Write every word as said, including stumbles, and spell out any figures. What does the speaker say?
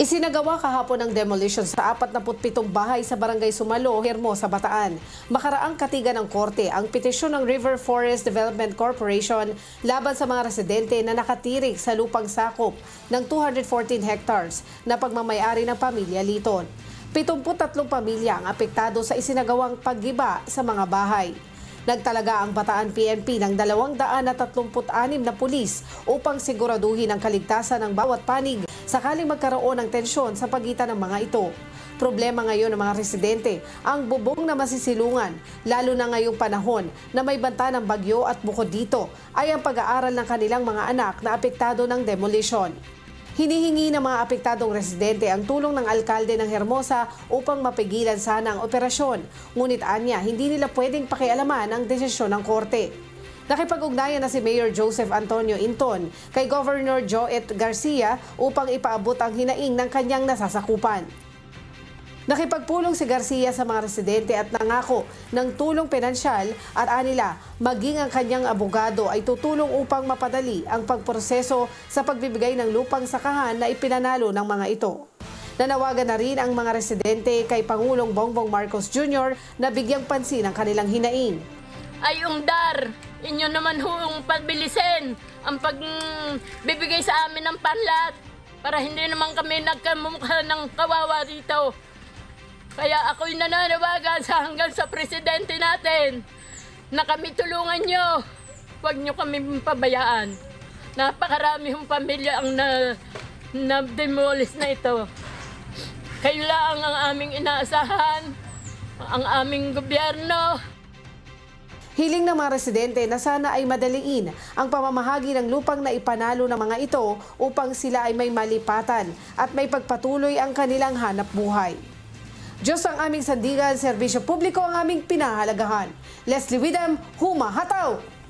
Isinagawa kahapon ang demolition sa apat na pitong bahay sa Barangay Sumalo, Hermosa, Bataan. Makaraang katigan ng korte ang petisyon ng River Forest Development Corporation laban sa mga residente na nakatirik sa lupang sakop ng two hundred fourteen hectares na pagmamayari ng pamilya Liton. pitongput tatlong pamilya ang apektado sa isinagawang paggiba sa mga bahay. Nagtalaga ang Bataan P N P ng dalawang daan at tatlumput anim na pulis upang siguraduhin ang kaligtasan ng bawat panig sakaling magkaroon ng tensyon sa pagitan ng mga ito. Problema ngayon ng mga residente ang bubong na masisilungan, lalo na ngayong panahon na may banta ng bagyo at bukod dito ay ang pag-aaral ng kanilang mga anak na apektado ng demolition. Hinihingi ng mga apektadong residente ang tulong ng alkalde ng Hermosa upang mapigilan sana ang operasyon. Ngunit anya, hindi nila pwedeng pakialaman ang desisyon ng korte. Nakipag-ugnayan na si Mayor Joseph Antonio Inton kay Governor Joet Garcia upang ipaabot ang hinaing ng kanyang nasasakupan. Nakipagpulong si Garcia sa mga residente at nangako ng tulong pinansyal at anila maging ang kanyang abogado ay tutulong upang mapadali ang pagproseso sa pagbibigay ng lupang sakahan na ipinanalo ng mga ito. Nanawagan na rin ang mga residente kay Pangulong Bongbong Marcos Junior na bigyang pansin ang kanilang hinaing. Ay ungdar, inyo naman hong pagbilisin ang pagbibigay sa amin ng panlat para hindi naman kami nagkamukha ng kawawa dito. Kaya ako'y nananawagan sa hanggang sa presidente natin na kami tulungan nyo. Huwag nyo kami pabayaan. Napakarami yung pamilya ang na, na-demolish na ito. Kayo lang ang aming inaasahan, ang aming gobyerno. Hiling ng mga residente na sana ay madaliin ang pamamahagi ng lupang na ipanalo ng mga ito upang sila ay may malipatan at may pagpatuloy ang kanilang hanap buhay. Diyos ang aming sandigan, serbisyo publiko ang aming pinahalagahan. Leslie Widam, Huma Hataw!